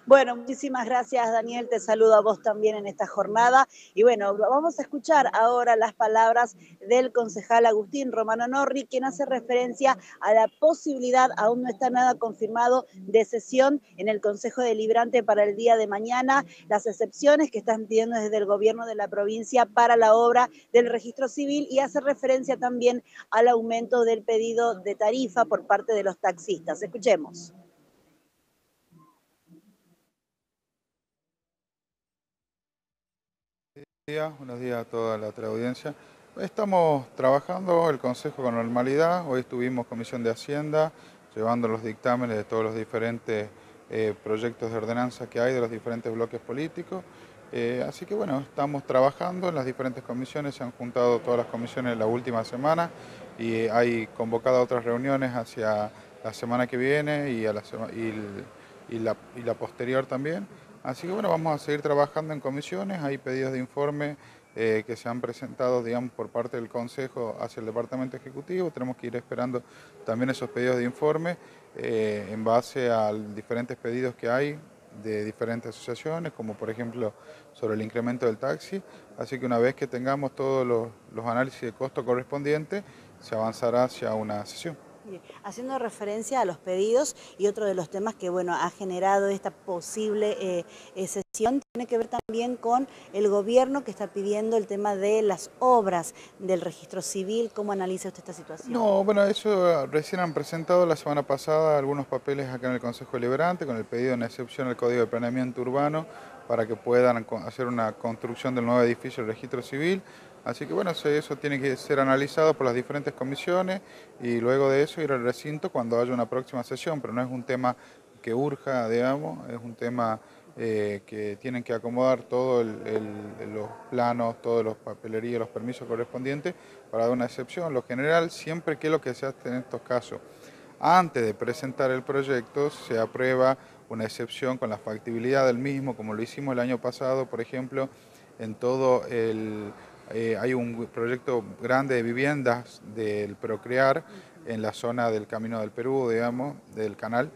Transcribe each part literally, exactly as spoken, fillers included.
Bueno, muchísimas gracias, Daniel. Te saludo a vos también en esta jornada. Y bueno, vamos a escuchar ahora las palabras del concejal Agustín Romano Norri, quien hace referencia a la posibilidad, aún no está nada confirmado, de sesión en el Consejo Deliberante para el día de mañana, las excepciones que están pidiendo desde el gobierno de la provincia para la obra del registro civil, y hace referencia también al aumento del pedido de tarifa por parte de los taxistas. Escuchemos. Días, buenos días a toda la teleaudiencia. Estamos trabajando el Consejo con normalidad. Hoy estuvimos Comisión de Hacienda llevando los dictámenes de todos los diferentes eh, proyectos de ordenanza que hay de los diferentes bloques políticos. Eh, así que bueno, estamos trabajando en las diferentes comisiones, se han juntado todas las comisiones la última semana y eh, hay convocado otras reuniones hacia la semana que viene y, a la, y, y, la, y la posterior también. Así que bueno, vamos a seguir trabajando en comisiones, hay pedidos de informe eh, que se han presentado, digamos, por parte del Consejo hacia el Departamento Ejecutivo, tenemos que ir esperando también esos pedidos de informe eh, en base a diferentes pedidos que hay de diferentes asociaciones, como por ejemplo sobre el incremento del taxi, así que una vez que tengamos todos los, los análisis de costo correspondientes, se avanzará hacia una sesión. Haciendo referencia a los pedidos, y otro de los temas que bueno ha generado esta posible eh, sesión tiene que ver también con el gobierno que está pidiendo el tema de las obras del registro civil. ¿Cómo analiza usted esta situación? No, bueno, eso recién han presentado la semana pasada algunos papeles acá en el Consejo Deliberante con el pedido de una excepción al Código de Planeamiento Urbano para que puedan hacer una construcción del nuevo edificio del registro civil. Así que bueno, eso tiene que ser analizado por las diferentes comisiones y luego de eso ir al recinto cuando haya una próxima sesión, pero no es un tema que urja, digamos, es un tema eh, que tienen que acomodar todos los planos, todos los papelerías, los permisos correspondientes para dar una excepción. Lo general, siempre que lo que se hace en estos casos, antes de presentar el proyecto, se aprueba una excepción con la factibilidad del mismo, como lo hicimos el año pasado, por ejemplo, en todo el... Eh, hay un proyecto grande de viviendas del Procrear en la zona del Camino del Perú, digamos, del canal.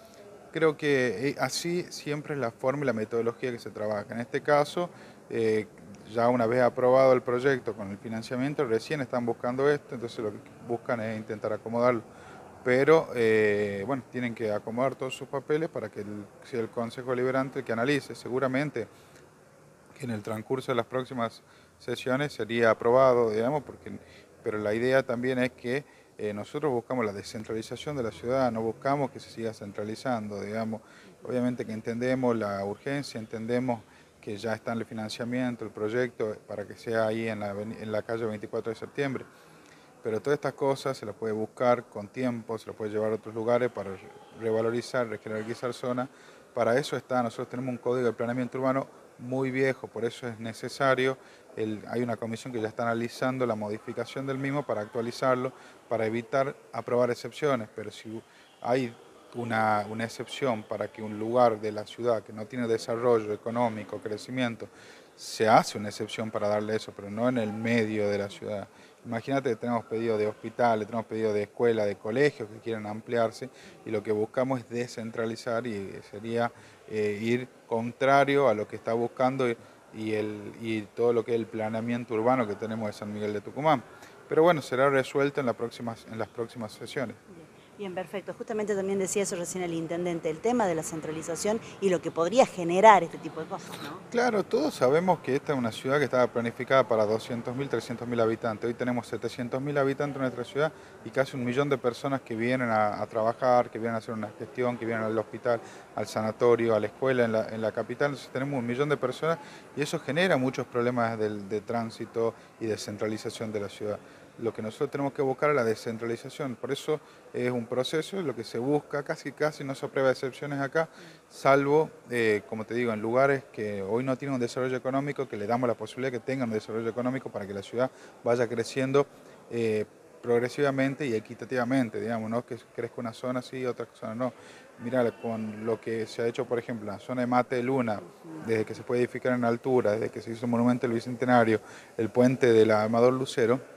Creo que así siempre es la forma y la metodología que se trabaja. En este caso, eh, ya una vez aprobado el proyecto con el financiamiento, recién están buscando esto, entonces lo que buscan es intentar acomodarlo. Pero, eh, bueno, tienen que acomodar todos sus papeles para que el, sea el Consejo Deliberante el que analice. Seguramente que en el transcurso de las próximas sesiones sería aprobado, digamos, porque, pero la idea también es que eh, nosotros buscamos la descentralización de la ciudad, no buscamos que se siga centralizando, digamos. Obviamente que entendemos la urgencia, entendemos que ya está en el financiamiento, el proyecto, para que sea ahí en la, en la calle veinticuatro de septiembre. Pero todas estas cosas se las puede buscar con tiempo, se las puede llevar a otros lugares para revalorizar, rejerarquizar zonas. Para eso está, nosotros tenemos un código de planeamiento urbano muy viejo, por eso es necesario, el, hay una comisión que ya está analizando la modificación del mismo para actualizarlo, para evitar aprobar excepciones, pero si hay una, una excepción para que un lugar de la ciudad que no tiene desarrollo económico, crecimiento, se hace una excepción para darle eso, pero no en el medio de la ciudad. Imagínate que tenemos pedido de hospitales, tenemos pedido de escuelas, de colegios que quieren ampliarse y lo que buscamos es descentralizar y sería eh, ir contrario a lo que está buscando y, y, el, y todo lo que es el planeamiento urbano que tenemos de San Miguel de Tucumán. Pero bueno, será resuelto en, la próximas, en las próximas sesiones. Bien, perfecto. Justamente también decía eso recién el intendente, el tema de la centralización y lo que podría generar este tipo de cosas, ¿no? Claro, todos sabemos que esta es una ciudad que estaba planificada para doscientos mil, trescientos mil habitantes. Hoy tenemos setecientos mil habitantes en nuestra ciudad y casi un millón de personas que vienen a, a trabajar, que vienen a hacer una gestión, que vienen al hospital, al sanatorio, a la escuela en la, en la capital. Entonces tenemos un millón de personas y eso genera muchos problemas de, de tránsito y de centralización de la ciudad. Lo que nosotros tenemos que buscar es la descentralización, por eso es un proceso, lo que se busca, casi casi no se aprueba excepciones acá, salvo, eh, como te digo, en lugares que hoy no tienen un desarrollo económico, que le damos la posibilidad de que tengan un desarrollo económico para que la ciudad vaya creciendo eh, progresivamente y equitativamente, digamos, no que crezca una zona sí y otra zona no. Mira, con lo que se ha hecho, por ejemplo, en la zona de Mate de Luna, desde que se puede edificar en altura, desde que se hizo el monumento del Bicentenario, el puente de la Amador Lucero,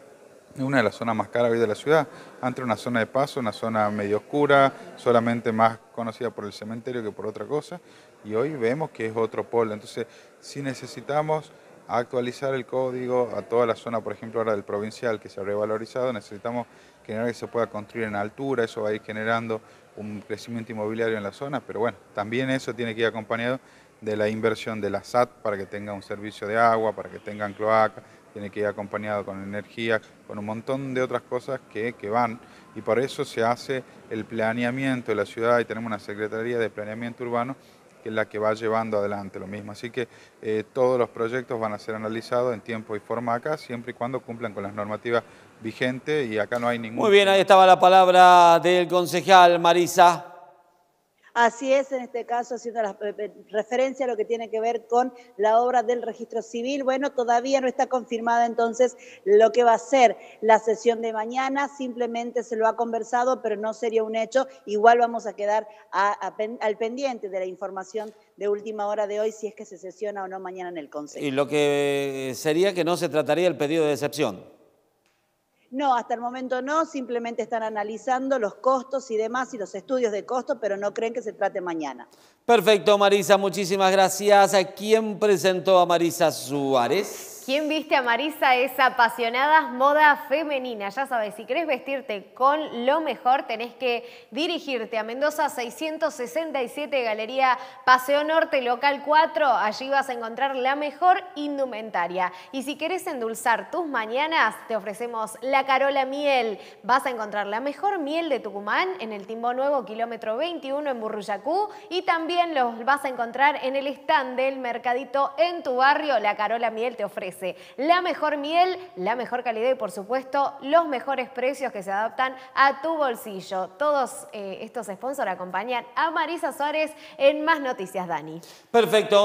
Es una de las zonas más caras hoy de la ciudad. Antes era una zona de paso, una zona medio oscura, solamente más conocida por el cementerio que por otra cosa, y hoy vemos que es otro polo. Entonces, si necesitamos actualizar el código a toda la zona, por ejemplo, ahora del provincial, que se ha revalorizado, necesitamos generar que se pueda construir en altura, eso va a ir generando un crecimiento inmobiliario en la zona, pero bueno, también eso tiene que ir acompañado de la inversión de la S A T para que tenga un servicio de agua, para que tengan cloaca, tiene que ir acompañado con energía, con un montón de otras cosas que, que van, y por eso se hace el planeamiento de la ciudad y tenemos una Secretaría de Planeamiento Urbano que es la que va llevando adelante lo mismo. Así que eh, todos los proyectos van a ser analizados en tiempo y forma acá, siempre y cuando cumplan con las normativas vigentes, y acá no hay ningún... Muy bien, ahí estaba la palabra del concejal, Marisa. Así es, en este caso, haciendo la referencia a lo que tiene que ver con la obra del registro civil. Bueno, todavía no está confirmada entonces lo que va a ser la sesión de mañana, simplemente se lo ha conversado, pero no sería un hecho. Igual vamos a quedar a, a, al pendiente de la información de última hora de hoy, si es que se sesiona o no mañana en el Consejo. Y lo que sería que no se trataría el pedido de excepción. No, hasta el momento no, simplemente están analizando los costos y demás y los estudios de costo, pero no creen que se trate mañana. Perfecto, Marisa, muchísimas gracias. ¿A quién presentó a Marisa Suárez? ¿Quién viste a Marisa? Es apasionada moda femenina. Ya sabes, si querés vestirte con lo mejor, tenés que dirigirte a Mendoza seiscientos sesenta y siete, Galería Paseo Norte, local cuatro. Allí vas a encontrar la mejor indumentaria. Y si querés endulzar tus mañanas, te ofrecemos la Carola Miel. Vas a encontrar la mejor miel de Tucumán en el Timbo Nuevo, kilómetro veintiuno en Burruyacú. Y también los vas a encontrar en el stand del Mercadito en tu barrio. La Carola Miel te ofrece la mejor miel, la mejor calidad y, por supuesto, los mejores precios que se adaptan a tu bolsillo. Todos eh, estos sponsors acompañan a Marisa Suárez en Más Noticias, Dani. Perfecto.